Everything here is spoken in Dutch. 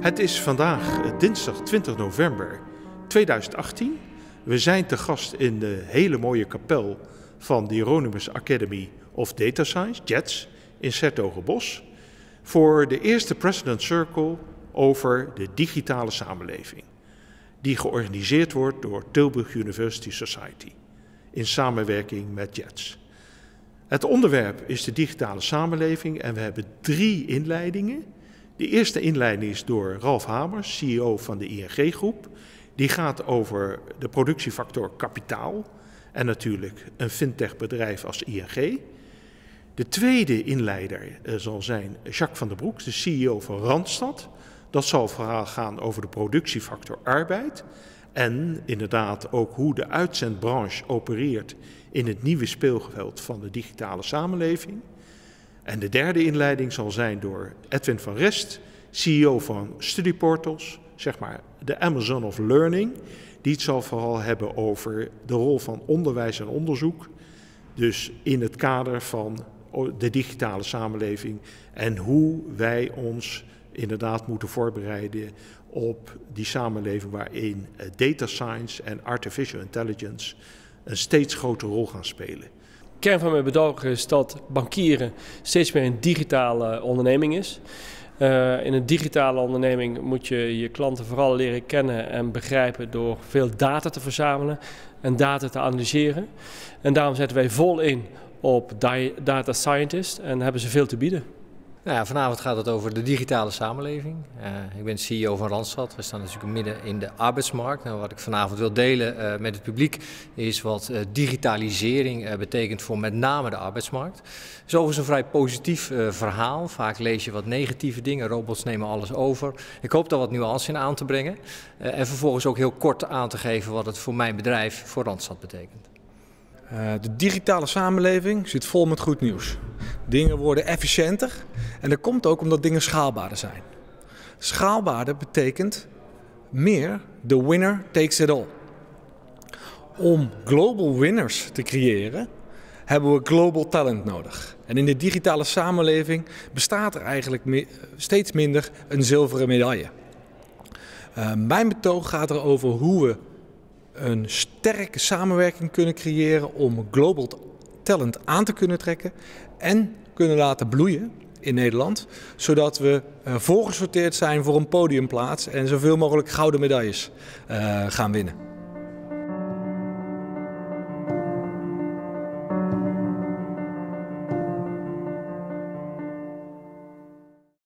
Het is vandaag dinsdag 20 november 2018. We zijn te gast in de hele mooie kapel van de Hieronymus Academy of Data Science, JEDS, in 's-Hertogenbosch, voor de eerste President Circle over de digitale samenleving, die georganiseerd wordt door Tilburg University Society in samenwerking met JEDS. Het onderwerp is de digitale samenleving en we hebben 3 inleidingen. De eerste inleiding is door Ralf Hamers, CEO van de ING-groep. Die gaat over de productiefactor kapitaal en natuurlijk een fintechbedrijf als ING. De tweede inleider zal zijn Jacques van der Broek, de CEO van Randstad. Dat zal vooral gaan over de productiefactor arbeid en inderdaad ook hoe de uitzendbranche opereert in het nieuwe speelveld van de digitale samenleving. En de derde inleiding zal zijn door Edwin van Rest, CEO van Studyportals, zeg maar de Amazon of Learning. Die het zal vooral hebben over de rol van onderwijs en onderzoek. Dus in het kader van de digitale samenleving en hoe wij ons inderdaad moeten voorbereiden op die samenleving waarin data science en artificial intelligence een steeds grotere rol gaan spelen. De kern van mijn betoog is dat bankieren steeds meer een digitale onderneming is. In een digitale onderneming moet je je klanten vooral leren kennen en begrijpen door veel data te verzamelen en data te analyseren. En daarom zetten wij vol in op data scientists en hebben ze veel te bieden. Nou ja, vanavond gaat het over de digitale samenleving. Ik ben CEO van Randstad. We staan natuurlijk midden in de arbeidsmarkt. Nou, wat ik vanavond wil delen met het publiek is wat digitalisering betekent voor met name de arbeidsmarkt. Het is overigens een vrij positief verhaal. Vaak lees je wat negatieve dingen. Robots nemen alles over. Ik hoop daar wat nuance in aan te brengen. En vervolgens ook heel kort aan te geven wat het voor mijn bedrijf, voor Randstad, betekent. De digitale samenleving zit vol met goed nieuws. Dingen worden efficiënter en dat komt ook omdat dingen schaalbaarder zijn. Schaalbaarder betekent meer the winner takes it all. Om global winners te creëren hebben we global talent nodig. En in de digitale samenleving bestaat er eigenlijk steeds minder een zilveren medaille. Mijn betoog gaat erover hoe we een sterke samenwerking kunnen creëren om global talent aan te kunnen trekken en kunnen laten bloeien in Nederland, zodat we voorgesorteerd zijn voor een podiumplaats en zoveel mogelijk gouden medailles gaan winnen.